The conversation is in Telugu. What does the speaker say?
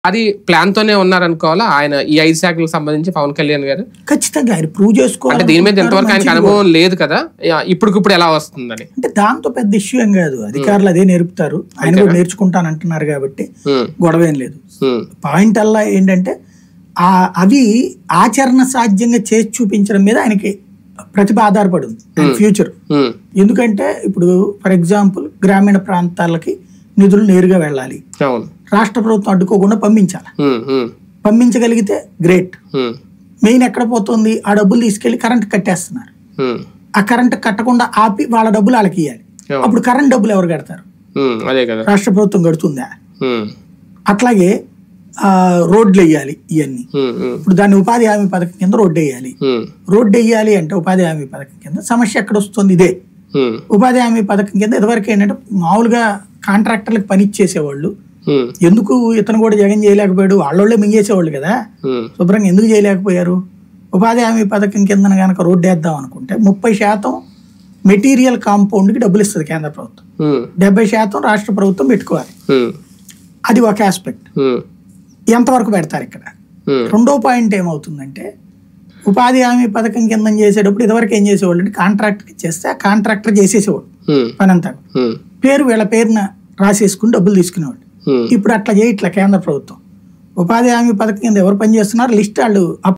అది ప్లాన్ తోనే ఉన్నారనుకోవాలా ఆయన ఈ 5 శాఖలకు సంబంధించి పవన్ కళ్యాణ్ గారు? ఖచ్చితంగా ఆయన ప్రూవ్ చేసుకోవాలి. అంటే దీని మీద ఎంతవరకు ఆయనకు అనుభవం లేదు కదా, ఇప్పుడు ఎలా వస్తుందని. అంటే దాంతో పెద్ద ఇష్యూ ఏం కాదు, అధికారులు అదే నేర్పుతారు, ఆయన కూడా నేర్చుకుంటానంటున్నారు కాబట్టి గొడవ ఏం లేదు. పాయింట్ అలా ఏంటంటే అవి ఆచరణ సాధ్యంగా చేసి చూపించడం మీద ఆయనకి ప్రతిభ ఆధారపడి ఉంది ఫ్యూచర్. ఎందుకంటే ఇప్పుడు ఫర్ ఎగ్జాంపుల్ గ్రామీణ ప్రాంతాలకి నిధులు నేరుగా వెళ్ళాలి, రాష్ట్ర ప్రభుత్వం అడ్డుకోకుండా పంపించాలి. పంపించగలిగితే గ్రేట్. మెయిన్ ఎక్కడ పోతుంది, ఆ డబ్బులు తీసుకెళ్లి కరెంట్ కట్టేస్తున్నారు. ఆ కరెంట్ కట్టకుండా ఆపి వాళ్ళ డబ్బులు వాళ్ళకి ఇవ్వాలి. అప్పుడు కరెంట్ డబ్బులు ఎవరు కడతారు? రాష్ట్ర ప్రభుత్వం కడుతుందా? అట్లాగే రోడ్లు వేయాలి, ఇవన్నీ ఇప్పుడు దాన్ని ఉపాధి హామీ పథకం కింద రోడ్డు వేయాలి. రోడ్డు వేయాలి అంటే ఉపాధి హామీ పథకం కింద సమస్య ఎక్కడ వస్తుంది? ఇదే ఉపాధి హామీ పథకం కింద ఇదివరకు ఏంటంటే మామూలుగా కాంట్రాక్టర్లకు పని ఇచ్చేసేవాళ్ళు. ఎందుకు ఇతను కూడా జగన్ చేయలేకపోయాడు, వాళ్ళోళ్ళే మింగేసేవాళ్ళు కదా, శుభ్రంగా ఎందుకు చేయలేకపోయారు? ఉపాధి హామీ పథకం కింద కనుక రోడ్డు వేద్దాం అనుకుంటే 30% మెటీరియల్ కాంపౌండ్ కి డబ్బులు ఇస్తుంది కేంద్ర ప్రభుత్వం, 70% రాష్ట్ర ప్రభుత్వం పెట్టుకోవాలి. అది ఒక ఆస్పెక్ట్. ఎంతవరకు పెడతారు ఇక్కడ? రెండో పాయింట్ ఏమవుతుందంటే ఉపాధి హామీ పథకం కింద చేసేటప్పుడు ఇదివరకు ఏం చేసేవాళ్ళు అంటే కాంట్రాక్టర్ ఇచ్చేస్తే ఆ కాంట్రాక్టర్ చేసేసేవాడు పని అంతా, పేరు వీళ్ళ పేరున రాసేసుకుని డబ్బులు తీసుకునేవాడు. ఇప్పుడు అట్లా చేయట్లా కేంద్ర ప్రభుత్వం. ఉపాధి హామీ పథకం కింద ఎవరు పని చేస్తున్నారు లిస్ట్ వాళ్ళు